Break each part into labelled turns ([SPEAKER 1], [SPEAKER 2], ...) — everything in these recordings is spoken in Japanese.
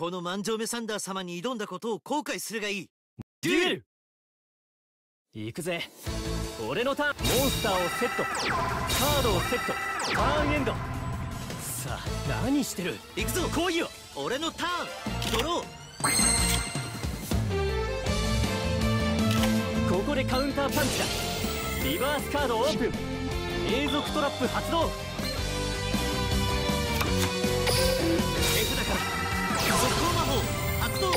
[SPEAKER 1] この万丈目サンダー様に挑んだことを後悔するがいい。
[SPEAKER 2] デュエル行くぜ。俺のターン。モンスターをセット、カードをセット、ターンエンド。さあ何してる。
[SPEAKER 1] 行くぞ
[SPEAKER 2] 来いよ。
[SPEAKER 1] 俺のターン。ドロー。
[SPEAKER 2] ここでカウンターパンチだ。リバースカードオープン。永続トラップ発動。
[SPEAKER 1] 手札から速攻魔法発動。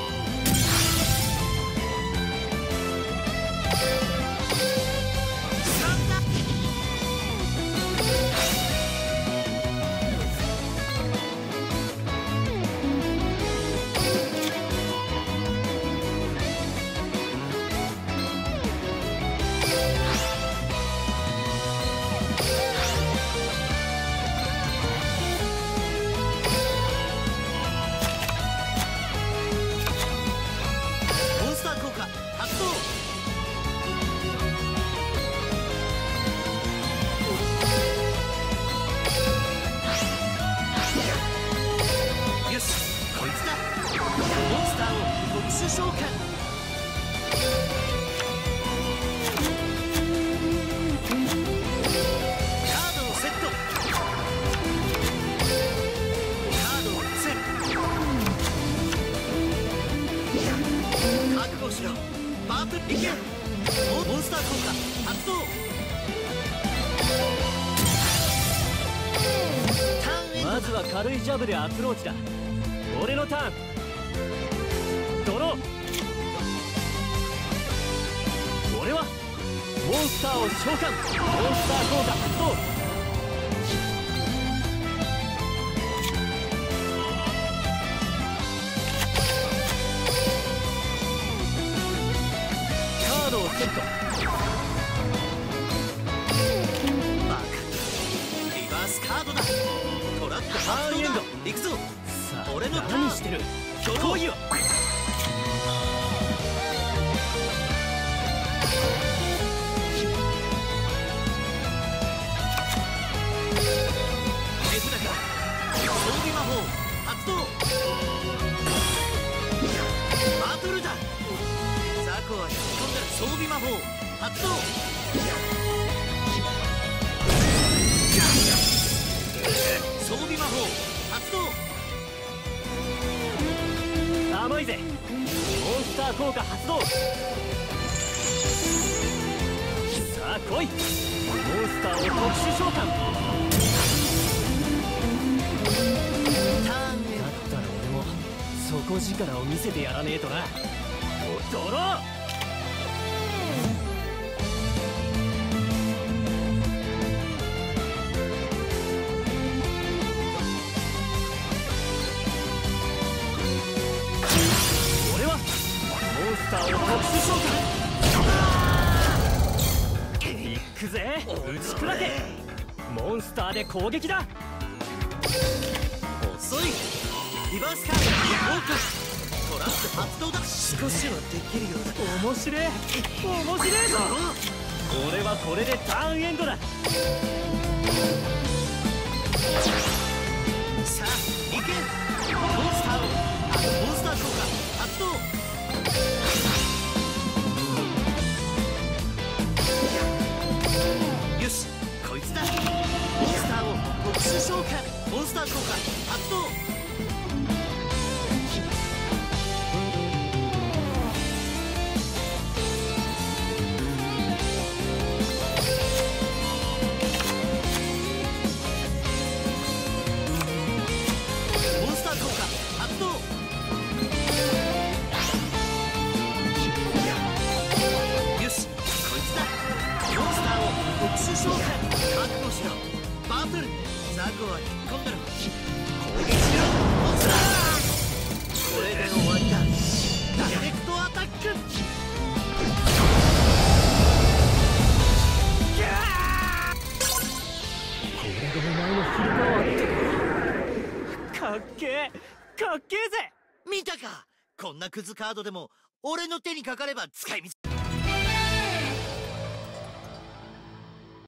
[SPEAKER 1] 召喚。カードをセット。カードを伏せる。覚悟しろ。バープいけ。モンスター効果発動。ターンエンド。まずは軽いジャブでアプローチだ。俺のターン。ドロー。俺はモンスターを召喚。モンスター効果発動。カードをセット。バカ。リバースカードだ。トラック発動だ。行くぞ。さあ俺のターン。何してる。来いよ。バトルだ。ザコは引き込んだら装備魔法発動。装備魔法発動。甘いぜ。モンスター効果発動。さあ来い。モンスターを特殊召喚。底力を見せてやらねえとな。ドロー。俺はモンスターを特殊召喚。いくぜ。打ち砕け。モンスターで攻撃だ。遅い。リバースカード効果。トラップ発動だ。少しはできるようだ。面白え面白えぞ。俺はこれでターンエンドだ。さあ行け。モンスター効果発動。よしこいつだ。モンスターを特殊召喚。モンスター効果発動。召喚。覚悟しろ。バトル。ザコは引っ込んだら攻撃しろ。これで終わりだ。ダイレクトアタック。これがお前のフルパワーってかっけえかっけえぜ。見たか。こんなクズカードでも俺の手にかかれば使い道。